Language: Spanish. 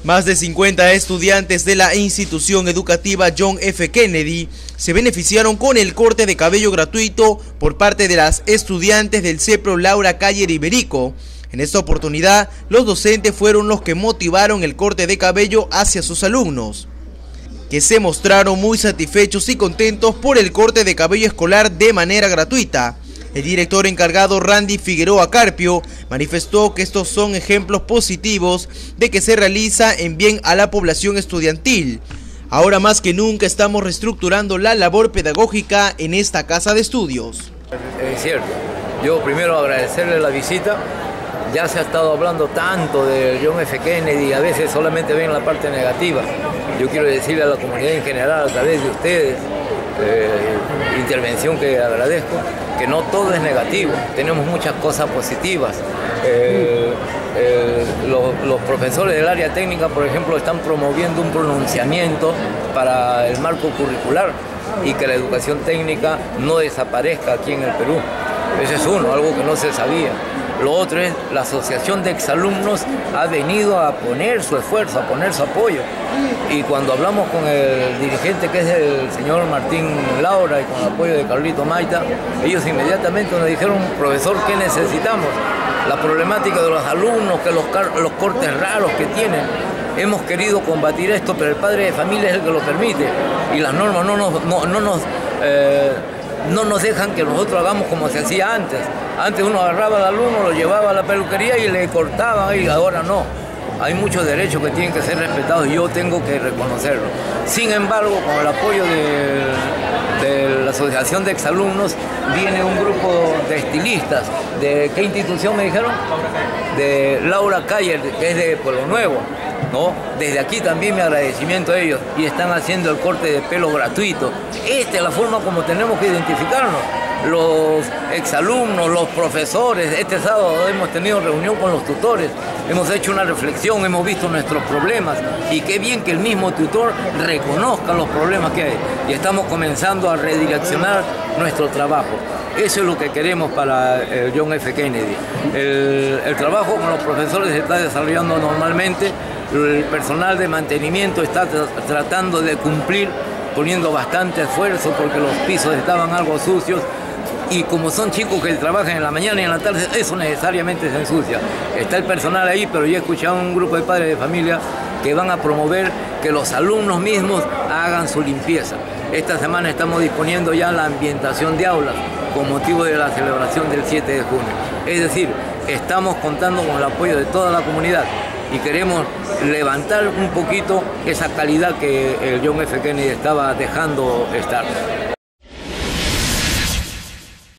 Más de 50 estudiantes de la institución educativa John F. Kennedy se beneficiaron con el corte de cabello gratuito por parte de las estudiantes del CEPRO Laura Cayer Iberico. En esta oportunidad, los docentes fueron los que motivaron el corte de cabello hacia sus alumnos, que se mostraron muy satisfechos y contentos por el corte de cabello escolar de manera gratuita. El director encargado Randy Figueroa Carpio manifestó que estos son ejemplos positivos de que se realiza en bien a la población estudiantil. Ahora más que nunca estamos reestructurando la labor pedagógica en esta casa de estudios. Es cierto, yo primero agradecerle la visita. Ya se ha estado hablando tanto de John F. Kennedy, a veces solamente ven la parte negativa. Yo quiero decirle a la comunidad en general, a través de ustedes, intervención que agradezco, que no todo es negativo, tenemos muchas cosas positivas. Los profesores del área técnica, por ejemplo, están promoviendo un pronunciamiento para el marco curricular y que la educación técnica no desaparezca aquí en el Perú. Ese es uno, algo que no se sabía. Lo otro es, la Asociación de Exalumnos ha venido a poner su esfuerzo, a poner su apoyo. Y cuando hablamos con el dirigente, que es el señor Martín Laura, y con el apoyo de Carlito Maita, ellos inmediatamente nos dijeron: profesor, ¿qué necesitamos? La problemática de los alumnos, que los cortes raros que tienen. Hemos querido combatir esto, pero el padre de familia es el que lo permite. Y las normas no nos dejan que nosotros hagamos como se hacía antes. Antes uno agarraba al alumno, lo llevaba a la peluquería y le cortaban, y ahora no. Hay muchos derechos que tienen que ser respetados y yo tengo que reconocerlo. Sin embargo, con el apoyo de la Asociación de Exalumnos, viene un grupo de estilistas. ¿De qué institución me dijeron? De Laura Cayer, que es de Pueblo Nuevo, ¿no? Desde aquí también mi agradecimiento a ellos, y están haciendo el corte de pelo gratuito. Esta es la forma como tenemos que identificarnos. Los exalumnos, los profesores. Este sábado hemos tenido reunión con los tutores, hemos hecho una reflexión, hemos visto nuestros problemas, y qué bien que el mismo tutor reconozca los problemas que hay, y estamos comenzando a redireccionar nuestro trabajo. Eso es lo que queremos para el John F. Kennedy. El trabajo con los profesores se está desarrollando normalmente, el personal de mantenimiento está tratando de cumplir, poniendo bastante esfuerzo porque los pisos estaban algo sucios. Y como son chicos que trabajan en la mañana y en la tarde, eso necesariamente se ensucia. Está el personal ahí, pero yo he escuchado a un grupo de padres de familia que van a promover que los alumnos mismos hagan su limpieza. Esta semana estamos disponiendo ya la ambientación de aulas con motivo de la celebración del 7 de junio. Es decir, estamos contando con el apoyo de toda la comunidad y queremos levantar un poquito esa calidad que el John F. Kennedy estaba dejando estar.